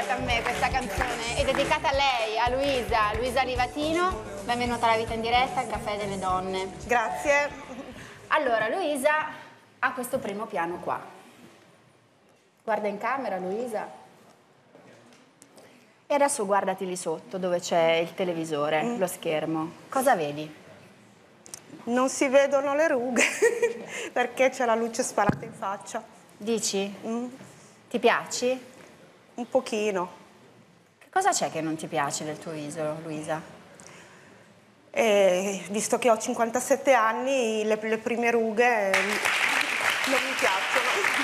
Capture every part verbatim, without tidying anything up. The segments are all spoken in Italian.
dedicata a me questa canzone, è dedicata a lei, a Luisa, Luisa Livatino. Benvenuta alla Vita in Diretta, al Caffè delle Donne. Grazie. Allora, Luisa ha questo primo piano qua. Guarda in camera, Luisa. E adesso guardati lì sotto, dove c'è il televisore, mm. lo schermo. Cosa vedi? Non si vedono le rughe, perché c'è la luce sparata in faccia. Dici? Mm. Ti piaci? Un pochino. Che cosa c'è che non ti piace del tuo viso, Luisa? E, visto che ho cinquantasette anni, le, le prime rughe non mi piacciono.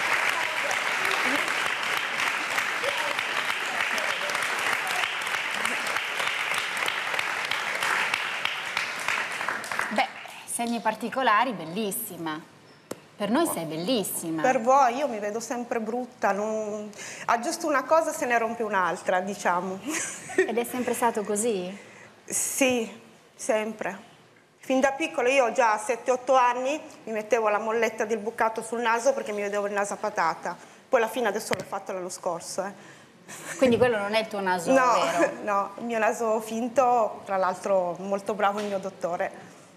Beh, segni particolari, bellissima. Per noi sei bellissima. Per voi io mi vedo sempre brutta, non... aggiusto una cosa se ne rompe un'altra, diciamo. Ed è sempre stato così? Sì, sempre. Fin da piccola, io già a sette otto anni mi mettevo la molletta del bucato sul naso perché mi vedevo il naso a patata. Poi alla fine adesso l'ho fatto l'anno scorso. Eh. Quindi quello non è il tuo naso no, vero? No, il mio naso finto, tra l'altro molto bravo il mio dottore.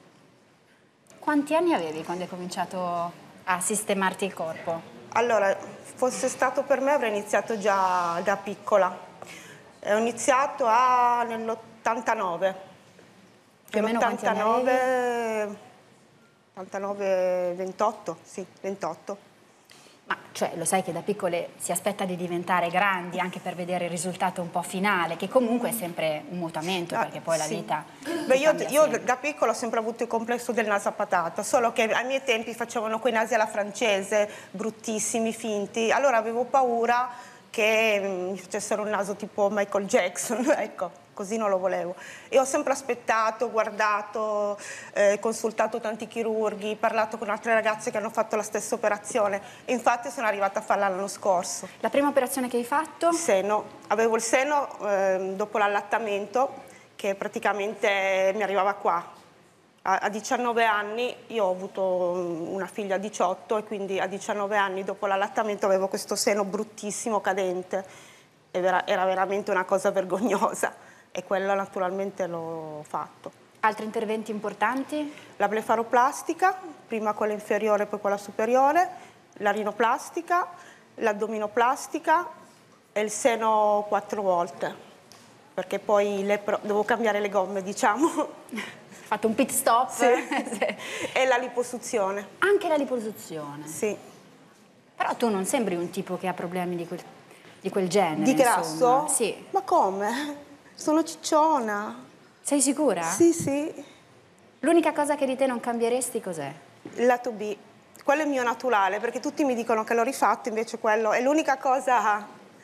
Quanti anni avevi quando hai cominciato a sistemarti il corpo? Allora, fosse stato per me avrei iniziato già da piccola. Ho iniziato nell'ottantanove. Più o meno quanti anni avevi? ottantanove, ventotto, sì, ventotto. Ma cioè, lo sai che da piccole si aspetta di diventare grandi anche per vedere il risultato un po' finale, che comunque è sempre un mutamento, ah, perché poi la sì. vita Beh, io, io da piccola ho sempre avuto il complesso del naso a patata, solo che ai miei tempi facevano quei nasi alla francese, bruttissimi, finti, allora avevo paura che mi facessero un naso tipo Michael Jackson, ecco. Così non lo volevo. E ho sempre aspettato, guardato, eh, consultato tanti chirurghi, parlato con altre ragazze che hanno fatto la stessa operazione. E infatti sono arrivata a farla l'anno scorso. La prima operazione che hai fatto? Seno. Avevo il seno eh, dopo l'allattamento, che praticamente mi arrivava qua. A, a diciannove anni, io ho avuto una figlia a diciotto e quindi a diciannove anni dopo l'allattamento avevo questo seno bruttissimo, cadente. E vera, era veramente una cosa vergognosa. E quello naturalmente l'ho fatto. Altri interventi importanti? La blefaroplastica, prima quella inferiore poi quella superiore, la rinoplastica, l'addominoplastica e il seno quattro volte, perché poi le pro... devo cambiare le gomme, diciamo. Hai fatto un pit stop? Sì. E la liposuzione. Anche la liposuzione? Sì. Però tu non sembri un tipo che ha problemi di quel, di quel genere. Di grasso? Insomma. Sì. Ma come? Sono cicciona. Sei sicura? Sì, sì. L'unica cosa che di te non cambieresti cos'è? Il lato B. Quello è il mio naturale, perché tutti mi dicono che l'ho rifatto, invece quello è l'unica cosa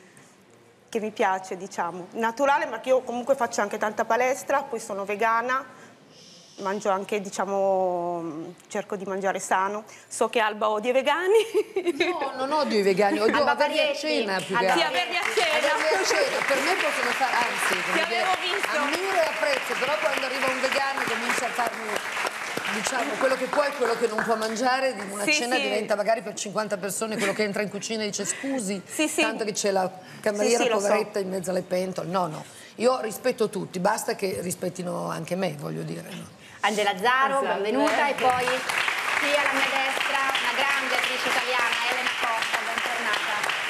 che mi piace, diciamo. Naturale, ma che io comunque faccio anche tanta palestra, poi sono vegana, mangio anche, diciamo, cerco di mangiare sano. So che Alba odia i vegani. No, non odio i vegani, odio Alba averli a Parietti. cena più che Alba- Sì, altro. averli a cena. Averli a cena, per me possono fare, anzi, Ti avevo visto. ammiro e apprezzo, però quando arriva un vegano e comincia a farmi, diciamo, quello che può e quello che non può mangiare, di una Sì, cena sì. diventa magari per cinquanta persone quello che entra in cucina e dice scusi, Sì, sì. tanto che c'è la cameriera Sì, sì, lo poveretta so. in mezzo alle pentole. No, no, io rispetto tutti, basta che rispettino anche me, voglio dire. No? Angela Zaro, Esatto. benvenuta, e poi qui alla mia destra una grande attrice italiana, Elena Costa, bentornata.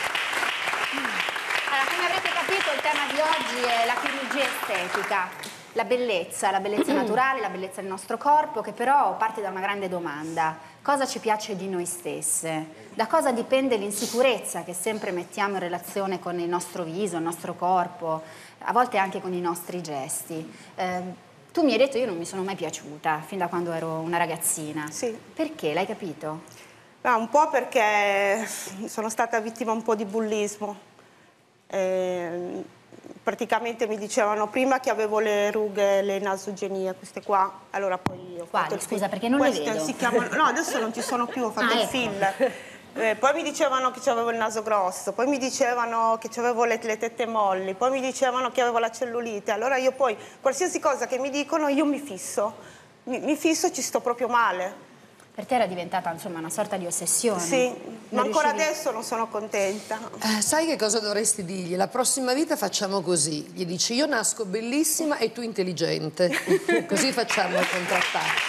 Allora, come avrete capito, il tema di oggi è la chirurgia estetica, la bellezza, la bellezza naturale, la bellezza del nostro corpo, che però parte da una grande domanda: cosa ci piace di noi stesse? Da cosa dipende l'insicurezza che sempre mettiamo in relazione con il nostro viso, il nostro corpo, a volte anche con i nostri gesti? Eh, Tu mi hai detto io non mi sono mai piaciuta, fin da quando ero una ragazzina. Sì. Perché? L'hai capito? No, un po' perché sono stata vittima un po' di bullismo. Eh, praticamente mi dicevano prima che avevo le rughe, le nasogenie, queste qua, allora poi ho Quali? fatto il Scusa, fill. perché non le Queste vedo. si chiamano... No, adesso non ci sono più, ho fatto Ah, il ecco. fill. Eh, poi mi dicevano che avevo il naso grosso, poi mi dicevano che avevo le, le tette molli, poi mi dicevano che avevo la cellulite. Allora io poi, qualsiasi cosa che mi dicono, io mi fisso. Mi, mi fisso e ci sto proprio male. Per te era diventata insomma una sorta di ossessione. Sì. Ma ancora riuscivi... adesso non sono contenta. Eh, sai che cosa dovresti dirgli? La prossima vita facciamo così. Gli dici io nasco bellissima e tu intelligente. Così facciamo il contrattare.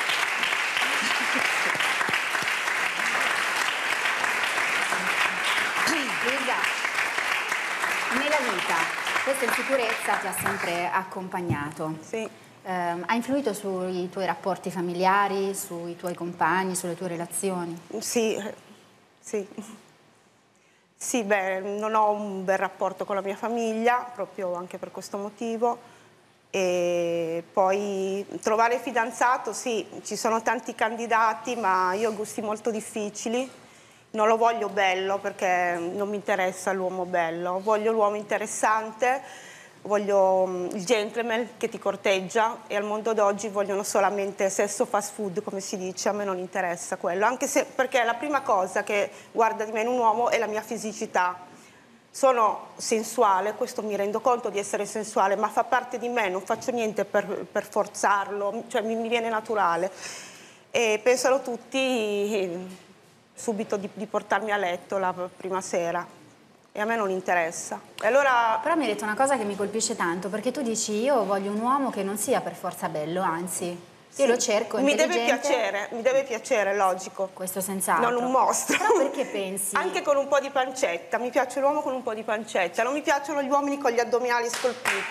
Nella vita questa insicurezza ti ha sempre accompagnato. Sì. Eh, ha influito sui tuoi rapporti familiari, sui tuoi compagni, sulle tue relazioni? Sì, sì. Sì, beh, non ho un bel rapporto con la mia famiglia, proprio anche per questo motivo. E poi trovare fidanzato, sì, ci sono tanti candidati, ma io ho gusti molto difficili. Non lo voglio bello perché non mi interessa l'uomo bello, voglio l'uomo interessante, voglio il gentleman che ti corteggia, e al mondo d'oggi vogliono solamente sesso fast food, come si dice. A me non interessa quello, anche se, perché la prima cosa che guarda di me in un uomo è la mia fisicità. Sono sensuale, questo mi rendo conto di essere sensuale, ma fa parte di me, non faccio niente per, per forzarlo, cioè mi, mi viene naturale. E pensano tutti subito di, di portarmi a letto la prima sera, e a me non interessa. E allora... Però mi hai detto una cosa che mi colpisce tanto, perché tu dici io voglio un uomo che non sia per forza bello, anzi io sì, lo cerco mi intelligente. deve piacere, mi deve piacere, logico. Questo senz'altro. Non un mostro. Però perché pensi? Anche con un po' di pancetta, mi piace l'uomo con un po' di pancetta, non mi piacciono gli uomini con gli addominali scolpiti.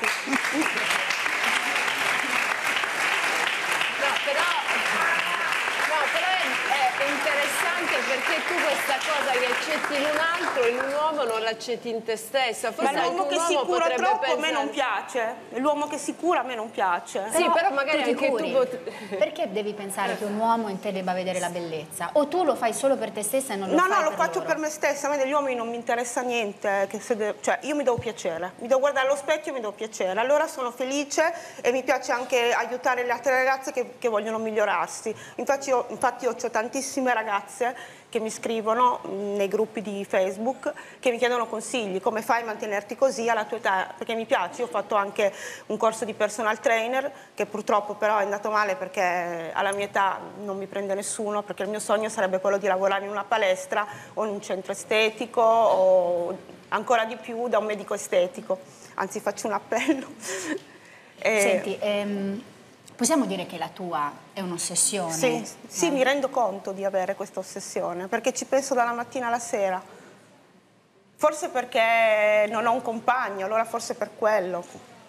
Perché tu questa cosa che accetti in un altro, in un uomo, non l'accetti in te stessa. Forse Ma l'uomo che si cura potrebbe troppo pensare... a me non piace. L'uomo che si cura a me non piace. Sì, però, però magari tu anche curi. tu... Pot... Perché devi pensare che un uomo in te debba vedere la bellezza? O tu lo fai solo per te stessa e non lo no, fai No, no, lo per faccio loro? per me stessa. A me degli uomini non mi interessa niente. Che se de... Cioè, io mi devo piacere. Mi devo guardare allo specchio e mi devo piacere. Allora sono felice, e mi piace anche aiutare le altre ragazze che, che vogliono migliorarsi. Infatti io, infatti io ho tantissime ragazze che mi scrivono nei gruppi di Facebook, che mi chiedono consigli, come fai a mantenerti così alla tua età, perché mi piace. Io ho fatto anche un corso di personal trainer, che purtroppo però è andato male perché alla mia età non mi prende nessuno, perché il mio sogno sarebbe quello di lavorare in una palestra o in un centro estetico, o ancora di più da un medico estetico. Anzi, faccio un appello. E... Senti, ehm... possiamo dire che la tua è un'ossessione? Sì, sì, eh? mi rendo conto di avere questa ossessione, perché ci penso dalla mattina alla sera. Forse perché non ho un compagno, allora forse per quello.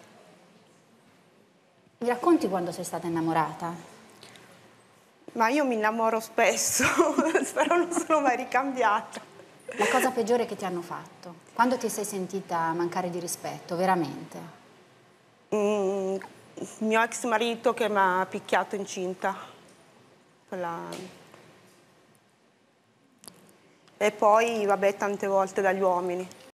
Mi racconti quando sei stata innamorata? Ma io mi innamoro spesso, però non sono mai ricambiata. La cosa peggiore che ti hanno fatto? Quando ti sei sentita mancare di rispetto, veramente? Mm. Il mio ex marito che mi ha picchiato incinta. Quella... E poi, vabbè, tante volte dagli uomini.